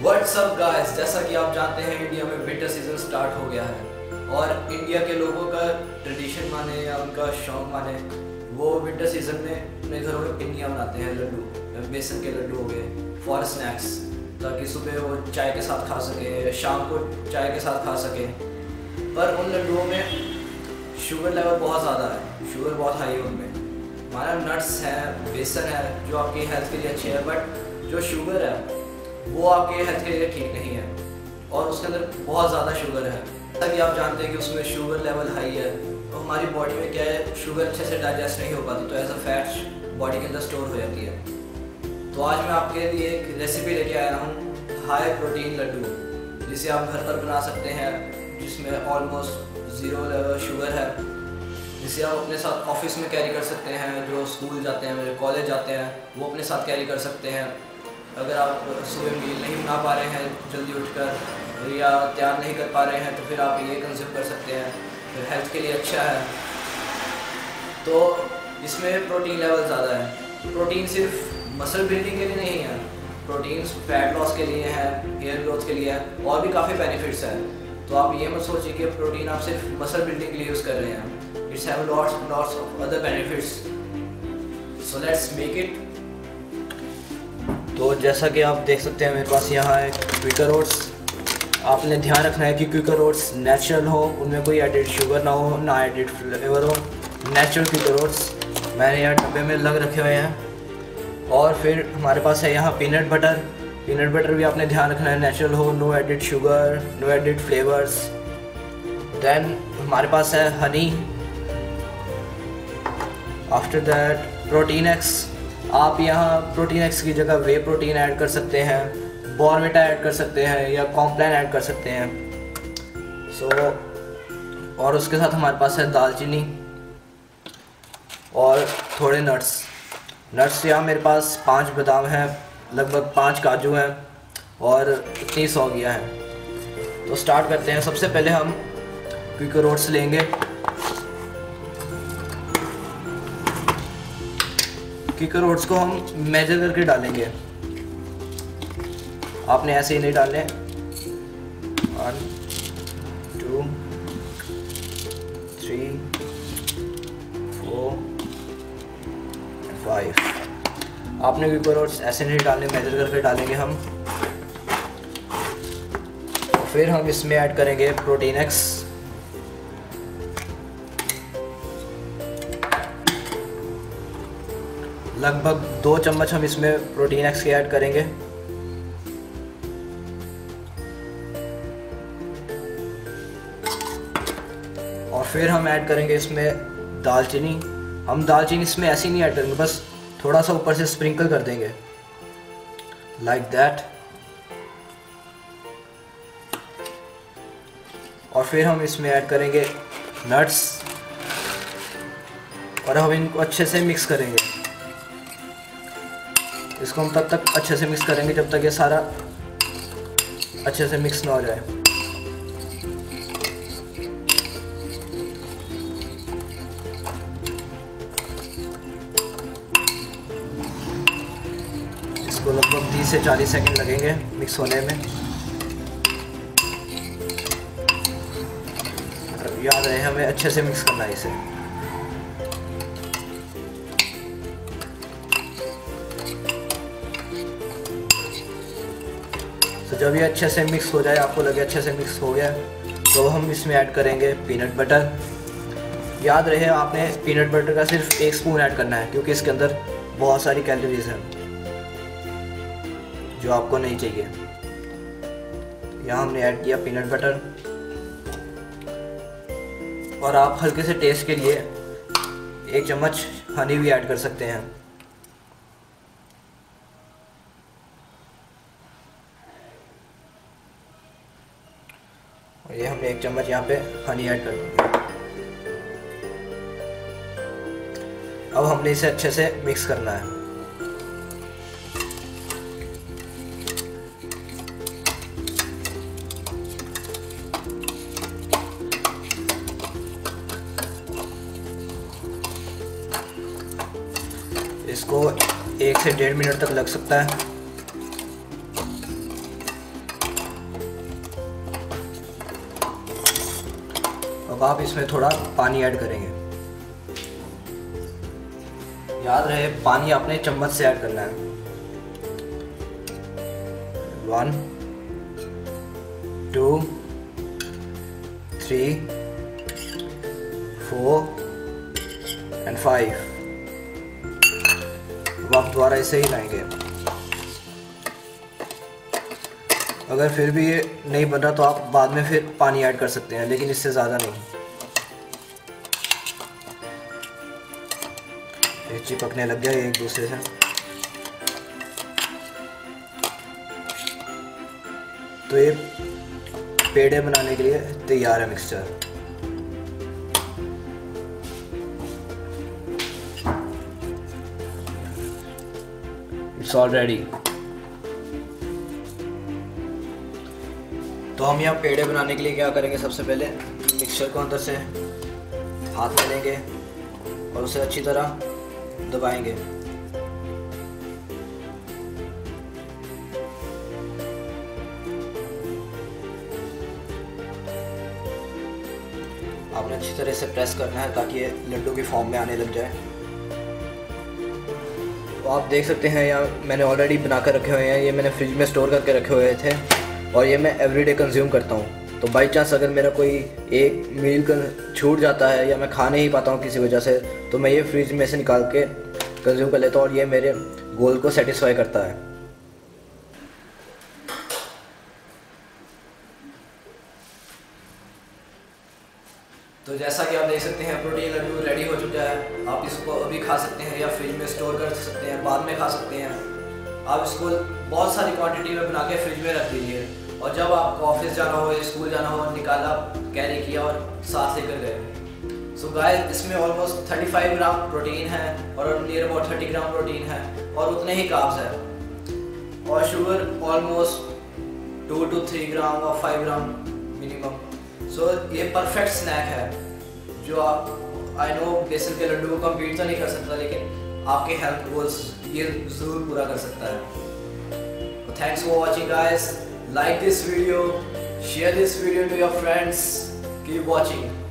What's up guys, जैसा कि आप जानते हैं इंडिया में विंटर सीजन स्टार्ट हो गया है और इंडिया के लोगों का ट्रेडिशन माने या उनका शौक माने वो विंटर सीजन में अपने घरों में पिन्नियाँ बनाते हैं। लड्डू, बेसन के लड्डू हो गए फॉर स्नैक्स, ताकि सुबह वो चाय के साथ खा सकें, शाम को चाय के साथ खा सकें। पर उन लड्डुओं में शुगर लेवल बहुत ज़्यादा है, शुगर बहुत हाई है उनमें। हमारा नट्स है, बेसन है जो आपकी हेल्थ के लिए अच्छे है, बट जो शुगर है वो आपके हेल्थ के लिए ठीक नहीं है और उसके अंदर बहुत ज़्यादा शुगर है। जैसा कि आप जानते हैं कि उसमें शुगर लेवल हाई है तो हमारी बॉडी में क्या है, शुगर अच्छे से डाइजेस्ट नहीं हो पाती, तो एज अ फैट बॉडी के अंदर स्टोर हो जाती है। तो आज मैं आपके लिए एक रेसिपी लेके आया हूँ, हाई प्रोटीन लड्डू, जिसे आप घर पर बना सकते हैं, जिसमें ऑलमोस्ट 0 शुगर है, जिसे आप अपने साथ ऑफिस में कैरी कर सकते हैं। जो स्कूल जाते हैं, मेरे कॉलेज जाते हैं, वो अपने साथ कैरी कर सकते हैं। अगर आप सुबह मील नहीं बना पा रहे हैं जल्दी उठकर या तैयार नहीं कर पा रहे हैं तो फिर आप ये कंज्यूम कर सकते हैं, फिर हेल्थ के लिए अच्छा है। तो इसमें प्रोटीन लेवल ज़्यादा है। प्रोटीन सिर्फ मसल बिल्डिंग के लिए नहीं है, प्रोटीन फैट लॉस के लिए है, हेयर ग्रोथ के लिए है, और भी काफ़ी बेनिफिट्स हैं। तो आप ये मत सोचिए कि प्रोटीन आप सिर्फ मसल बिल्डिंग के लिए यूज़ कर रहे हैं। It's have lots of other benefits, so let's make it. तो जैसा कि आप देख सकते हैं मेरे पास यहाँ है क्विकर ओट्स। आपने ध्यान रखना है कि क्विकर ओट्स नेचुरल हो, उनमें कोई एडिड शुगर ना हो, ना एडिड फ्लेवर हो, नेचुरल क्विकर ओट्स मैंने यहाँ डब्बे में लग रखे हुए हैं। और फिर हमारे पास है यहाँ पीनट बटर। पीनट बटर भी आपने ध्यान रखना है नेचुरल हो, no added sugar, no added flavours. Then हमारे पास है honey. After that protein X. आप यहाँ प्रोटीन एक्स की जगह वे प्रोटीन ऐड कर सकते हैं, बॉर्नविटा ऐड कर सकते हैं या कॉम्प्लान ऐड कर सकते हैं। और उसके साथ हमारे पास है दालचीनी और थोड़े नट्स। यहाँ मेरे पास 5 बादाम हैं, लगभग 5 काजू हैं और इतनी सौगियाँ हैं। तो स्टार्ट करते हैं। सबसे पहले हम क्विकर ओट्स लेंगे। क्विकर ओट्स को हम मेजर करके डालेंगे, आपने ऐसे ही नहीं डालने। 1 2 3 4 5। आपने क्विकर ओट्स ऐसे नहीं डालने, मेजर करके डालेंगे हम। फिर हम इसमें ऐड करेंगे प्रोटीन एक्स। लगभग 2 चम्मच हम इसमें प्रोटीन एक्स के ऐड करेंगे। और फिर हम ऐड करेंगे इसमें दालचीनी। हम दालचीनी इसमें ऐसी नहीं ऐड करेंगे, बस थोड़ा सा ऊपर से स्प्रिंकल कर देंगे, लाइक दैट। और फिर हम इसमें ऐड करेंगे नट्स और हम इनको अच्छे से मिक्स करेंगे। इसको हम तब तक अच्छे से मिक्स करेंगे जब तक ये सारा अच्छे से मिक्स ना हो जाए। इसको लगभग 30 से 40 सेकंड लगेंगे मिक्स होने में। याद रहे हमें अच्छे से मिक्स करना है इसे। तो जब ये अच्छे से मिक्स हो जाए, आपको लगे अच्छे से मिक्स हो गया, तो हम इसमें ऐड करेंगे पीनट बटर। याद रहे आपने पीनट बटर का सिर्फ 1 स्पून ऐड करना है, क्योंकि इसके अंदर बहुत सारी कैलोरीज हैं जो आपको नहीं चाहिए। यहाँ हमने ऐड किया पीनट बटर। और आप हल्के से टेस्ट के लिए 1 चम्मच हनी भी ऐड कर सकते हैं। ये हमने 1 चम्मच यहाँ पे हनी ऐड कर दिया। अब हमने इसे अच्छे से मिक्स करना है। इसको 1 से 1.5 मिनट तक लग सकता है। अब आप इसमें थोड़ा पानी ऐड करेंगे। याद रहे पानी आपने चम्मच से ऐड करना है। 1 2 3 4 and 5। अब आप दोबारा इसे ही लाएंगे। अगर फिर भी ये नहीं बन रहा तो आप बाद में फिर पानी ऐड कर सकते हैं, लेकिन इससे ज़्यादा नहीं। ये चिपकने लग गया एक दूसरे से। तो ये पेड़े बनाने के लिए तैयार है मिक्सचर। It's all ready. तो हम यहाँ पेड़े बनाने के लिए क्या करेंगे, सबसे पहले मिक्सचर को अंदर से हाथ में लेंगे और उसे अच्छी तरह दबाएंगे। आपने अच्छी तरह से प्रेस करना है ताकि ये लड्डू की फॉर्म में आने लग जाए। तो आप देख सकते हैं यहाँ मैंने ऑलरेडी बना कर रखे हुए हैं। ये मैंने फ्रिज में स्टोर करके रखे हुए थे और ये मैं एवरीडे कंज्यूम करता हूँ। तो बाई चांस अगर मेरा कोई एक मील छूट जाता है या मैं खा नहीं पाता हूँ किसी वजह से, तो मैं ये फ्रिज में से निकाल के कंज्यूम कर लेता हूँ और ये मेरे गोल को सेटिस्फाई करता है। तो जैसा कि आप देख सकते हैं प्रोटीन लड्डू रेडी हो चुका है। आप इसको अभी खा सकते हैं या फ्रिज में स्टोर कर सकते हैं, बाद में खा सकते हैं। आप इसको बहुत सारी क्वांटिटी में बना के फ्रिज में रख दीजिए और जब आपको ऑफिस जाना हो या स्कूल जाना हो, निकाला, कैरी किया और साथ लेकर गए। सो गाइस, इसमें ऑलमोस्ट 35 ग्राम प्रोटीन है और नियर अबाउट 30 ग्राम प्रोटीन है और उतने ही कार्ब्स है और शुगर ऑलमोस्ट 2 to 3 ग्राम और 5 ग्राम मिनिमम। सो ये परफेक्ट स्नैक है जो आप आई नो बेसन के लड्डू को कम्पीट तो नहीं कर सकता, लेकिन आपके हेल्थ गोल्स ये ज़रूर पूरा कर सकता है। Thanks for watching guys, like this video, share this video to your friends, keep watching.